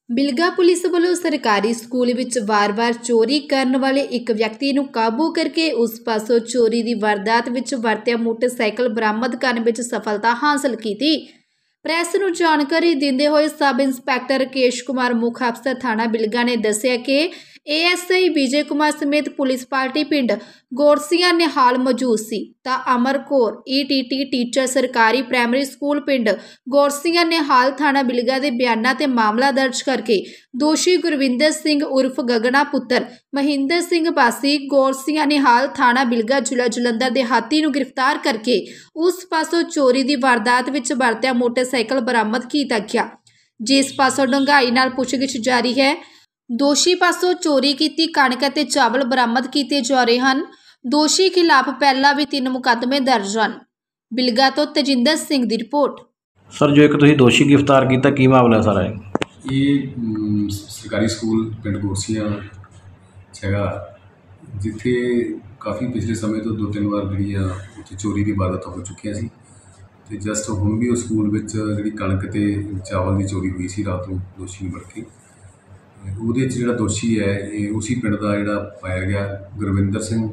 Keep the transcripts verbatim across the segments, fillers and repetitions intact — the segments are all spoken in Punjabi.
ਬਿਲਗਾ ਪੁਲਿਸ ਵੱਲੋਂ ਸਰਕਾਰੀ ਸਕੂਲ ਵਿੱਚ ਵਾਰ-ਵਾਰ ਚੋਰੀ ਕਰਨ ਵਾਲੇ ਇੱਕ ਵਿਅਕਤੀ ਨੂੰ ਕਾਬੂ ਕਰਕੇ ਉਸ ਪਾਸੋਂ ਚੋਰੀ ਦੀ ਵਾਰਦਾਤ ਵਿੱਚ ਵਰਤਿਆ ਮੋਟਰਸਾਈਕਲ ਬਰਾਮਦ ਕਰਨ ਵਿੱਚ ਸਫਲਤਾ ਹਾਸਲ ਕੀਤੀ। ਪ੍ਰੈਸ ਨੂੰ ਜਾਣਕਾਰੀ ਦਿੰਦੇ ਹੋਏ ਸਬ ਇੰਸਪੈਕਟਰ ਰਾਕੇਸ਼ ਕੁਮਾਰ ਮੁੱਖ ਅਫਸਰ ਥਾਣਾ ਬਿਲਗਾ ਨੇ ਦੱਸਿਆ ਕਿ A S I Vijay Kumar ਸਮੇਤ ਪੁਲਿਸ ਪਾਰਟੀ ਪਿੰਡ ਗੋਰਸੀਆਂ ਨਿਹਾਲ ਮੌਜੂਦ ਸੀ ਤਾਂ Amar Kaur E T T teacher ਸਰਕਾਰੀ ਪ੍ਰਾਇਮਰੀ ਸਕੂਲ ਪਿੰਡ ਗੋਰਸੀਆਂ ਨਿਹਾਲ ਥਾਣਾ ਬਿਲਗਾ ਦੇ ਬਿਆਨਾਂ ਤੇ ਮਾਮਲਾ ਦਰਜ ਕਰਕੇ ਦੋਸ਼ੀ ਗੁਰਵਿੰਦਰ ਸਿੰਘ ਉਰਫ ਗਗਨਾ ਪੁੱਤਰ ਮਹਿੰਦਰ ਸਿੰਘ ਵਾਸੀ ਗੋਰਸੀਆਂ ਨਿਹਾਲ ਥਾਣਾ ਬਿਲਗਾ ਜ਼ਿਲ੍ਹਾ ਜਲੰਧਰ ਦੇ ਹਾਥੀ ਨੂੰ ਗ੍ਰਿਫਤਾਰ ਕਰਕੇ ਉਸ ਪਾਸੋਂ ਚੋਰੀ ਦੀ ਵਾਰਦਾਤ ਵਿੱਚ ਵਰਤਿਆ ਮੋਟਰਸਾਈਕਲ ਬਰਾਮਦ ਕੀਤਾ ਗਿਆ, ਜਿਸ ਪਾਸੋਂ ਡੂੰਘਾਈ ਨਾਲ ਪੁੱਛਗਿੱਛ ਜਾਰੀ ਹੈ। ਦੋਸ਼ੀ ਪਾਸੋਂ ਚੋਰੀ ਕੀਤੀ ਕਣਕ ਅਤੇ ਚਾਵਲ ਬਰਾਮਦ ਕੀਤੇ ਜਾ ਰਹੇ ਹਨ। ਦੋਸ਼ੀ ਖਿਲਾਫ ਪਹਿਲਾਂ ਵੀ ਤਿੰਨ ਮੁਕੱਦਮੇ ਦਰਜ ਹਨ। ਬਿਲਗਾ ਤੋਂ ਤਜਿੰਦਰ ਸਿੰਘ ਦੀ ਰਿਪੋਰਟ। ਸਰ, ਜੋ ਇੱਕ ਤੁਸੀਂ ਦੋਸ਼ੀ ਗ੍ਰਿਫਤਾਰ ਕੀਤਾ, ਕੀ ਮਾਮਲਾ ਸਾਰਾ ਹੈ? ਇਹ ਸਰਕਾਰੀ ਸਕੂਲ ਪਿੰਡ ਗੋਰਸੀਆਂ ਹੈਗਾ, ਜਿੱਥੇ ਕਾਫੀ ਪਿਛਲੇ ਸਮੇਂ ਤੋਂ ਦੋ ਤਿੰਨ ਵਾਰ ਜਿਹੜੀ ਆ ਉੱਥੇ ਚੋਰੀ ਦੀ ਵਾਰਦਾਤਾਂ ਹੋ ਚੁੱਕੀਆਂ ਸੀ ਅਤੇ ਜਸਟ ਹੁਣ ਵੀ ਉਹ ਸਕੂਲ ਵਿੱਚ ਜਿਹੜੀ ਕਣਕ ਅਤੇ ਚਾਵਲ ਦੀ ਚੋਰੀ ਹੋਈ ਸੀ ਰਾਤ ਨੂੰ ਦੋਸ਼ੀ ਨੂੰ ਫੜ ਕੇ। ਉਹਦੇ 'ਚ ਜਿਹੜਾ ਦੋਸ਼ੀ ਹੈ ਇਹ ਉਸੀ ਪਿੰਡ ਦਾ ਜਿਹੜਾ ਪਾਇਆ ਗਿਆ ਗੁਰਵਿੰਦਰ ਸਿੰਘ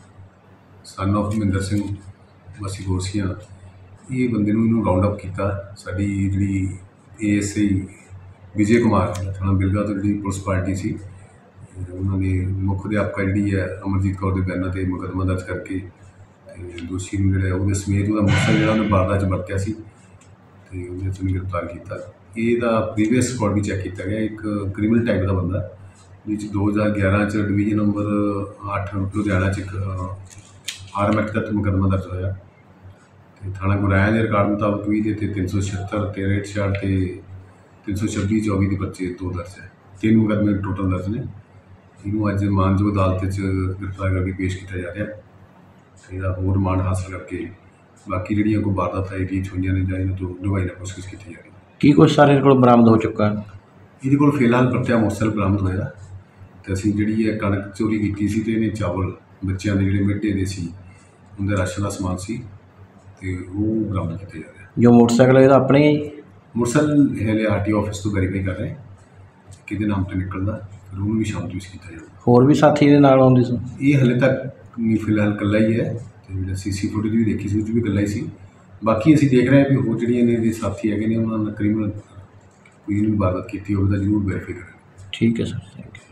ਸਨ ਆਫ ਮਹਿੰਦਰ ਸਿੰਘ ਵਾਸੀ ਗੋਰਸੀਆਂ। ਇਹ ਬੰਦੇ ਨੂੰ ਇਹਨੂੰ ਰਾਊਂਡ ਅਪ ਕੀਤਾ। ਸਾਡੀ ਜਿਹੜੀ A S I Vijay Kumar ਥਾਣਾ ਬਿਲਗਾ ਤੋਂ ਜਿਹੜੀ ਪੁਲਿਸ ਪਾਰਟੀ ਸੀ, ਉਹਨਾਂ ਨੇ ਮੁੱਖ ਅਧਿਆਪਕਾ ਜਿਹੜੀ ਹੈ ਅਮਰਜੀਤ ਕੌਰ ਦੇ ਬਿਆਨਾਂ 'ਤੇ ਮੁਕੱਦਮਾ ਦਰਜ ਕਰਕੇ ਅਤੇ ਦੋਸ਼ੀ ਨੂੰ ਜਿਹੜਾ ਉਹਦੇ ਸਮੇਤ ਉਹਦਾ ਮੋਟਰਸਾਈਕਲ ਜਿਹੜਾ ਉਹਨੇ ਵਾਰਦਾਤ 'ਚ ਵਰਤਿਆ ਸੀ ਅਤੇ ਉਹਦੇ 'ਚ ਉਹਨੂੰ ਗ੍ਰਿਫਤਾਰ ਕੀਤਾ। ਇਹਦਾ ਪ੍ਰੀਵੀਅਸ ਰਿਕਾਰਡ ਵੀ ਚੈੱਕ ਕੀਤਾ ਗਿਆ। ਇੱਕ ਕ੍ਰਿਮੀਨਲ ਟਾਈਪ ਦਾ ਬੰਦਾ, ਵਿੱਚ ਦੋ ਹਜ਼ਾਰ ਗਿਆਰਾਂ 'ਚ ਡਿਵੀਜ਼ਨ ਨੰਬਰ ਅੱਠ ਲੁਧਿਆਣਾ 'ਚ ਇੱਕ ਆਰਮੈਟ ਤਹਿਤ ਮੁਕੱਦਮਾ ਦਰਜ ਹੋਇਆ ਅਤੇ ਥਾਣਾ ਗੁਰਾਇਆ ਦੇ ਰਿਕਾਰਡ ਮੁਤਾਬਕ ਵੀ ਇਹਦੇ 'ਤੇ ਤਿੰਨ ਸੌ ਛਿਹੱਤਰ ਤੇ ਰੇਟ ਛਿਆਹਠ ਅਤੇ ਤਿੰਨ ਸੌ ਛੱਬੀ ਚੌਵੀ ਦੇ ਬੱਚੇ ਦੋ ਦਰਜ ਹੈ। ਤਿੰਨ ਮੁਕੱਦਮੇ ਟੋਟਲ ਦਰਜ ਨੇ। ਇਹਨੂੰ ਅੱਜ ਮਾਨਯੋਗ ਅਦਾਲਤ 'ਚ ਗ੍ਰਿਫਤਾਰ ਕਰਕੇ ਪੇਸ਼ ਕੀਤਾ ਜਾ ਰਿਹਾ। ਇਹਦਾ ਹੋਰ ਰਿਮਾਂਡ ਹਾਸਲ ਕਰਕੇ ਬਾਕੀ ਜਿਹੜੀਆਂ ਕੋਈ ਵਾਰਦਾਤਾਂ ਏਰੀਏ 'ਚ ਹੋਈਆਂ ਨੇ ਜਾਂ ਇਹਨਾਂ ਤੋਂ ਡੂੰਘਾਈ ਨਾਲ ਪੁੱਛਗਿੱਛ ਕੀਤੀ ਜਾ ਰਹੀ। ਕੀ ਕੁਛ ਸਾਰੇ ਇਹਦੇ ਕੋਲ ਬਰਾਮਦ ਹੋ ਚੁੱਕਾ? ਇਹਦੇ ਕੋਲ ਫਿਲਹਾਲ ਪਰਚਾ ਮੋਟਰਸਾਈਕਲ ਬਰਾਮਦ ਹੋਇਆ ਅਤੇ ਅਸੀਂ ਜਿਹੜੀ ਹੈ ਕਣਕ ਚੋਰੀ ਕੀਤੀ ਸੀ ਅਤੇ ਇਹਨੇ ਚਾਵਲ ਬੱਚਿਆਂ ਦੇ ਜਿਹੜੇ ਮਿਡ ਡੇ ਦੇ ਸੀ, ਉਹਦਾ ਰਾਸ਼ਨ ਦਾ ਸਮਾਨ ਸੀ ਅਤੇ ਉਹ ਬਰਾਮਦ ਕੀਤੇ ਜਾ ਰਿਹਾ। ਜੋ ਮੋਟਰਸਾਈਕਲ ਇਹਦਾ ਆਪਣੇ ਹੀ ਮੋਟਰਸਾਈਕਲ ਹਲੇ ਆਰ ਟੀ ਓ ਆਫਿਸ ਤੋਂ ਵੈਰੀਫਾਈ ਕਰ ਰਹੇ ਕਿਹਦੇ ਨਾਮ 'ਤੇ ਨਿਕਲਦਾ, ਫਿਰ ਉਹਨੂੰ ਵੀ ਸ਼ਾਮਲ ਕੀਤਾ ਜਾਊਗਾ। ਹੋਰ ਵੀ ਸਾਥੀ ਦੇ ਨਾਲ ਆਉਂਦੇ ਸੀ? ਇਹ ਹਲੇ ਤੱਕ ਨਹੀਂ, ਫਿਲਹਾਲ ਇਕੱਲਾ ਹੀ ਹੈ ਅਤੇ ਜਿਹੜਾ ਸੀ ਸੀ ਫੁਟੇਜ ਵੀ ਦੇਖੀ ਸੀ ਉਹ 'ਚ ਵੀ ਇਕੱਲਾ ਹੀ ਸੀ। ਬਾਕੀ ਅਸੀਂ ਦੇਖ ਰਹੇ ਹਾਂ ਵੀ ਹੋਰ ਜਿਹੜੀਆਂ ਨੇ ਇਹਦੇ ਸਾਥੀ ਹੈਗੇ ਨੇ ਉਹਨਾਂ ਨਾਲ ਕਰੀਬਨ ਕੋਈ ਇਹਨੂੰ ਵਾਰਦਾਤ ਕੀਤੀ ਹੋਵੇ ਤਾਂ ਜ਼ਰੂਰ ਵੈਰੀਫਾਈ ਕਰਾਂਗੇ। ਠੀਕ ਹੈ ਸਰ, ਥੈਂਕ ਯੂ।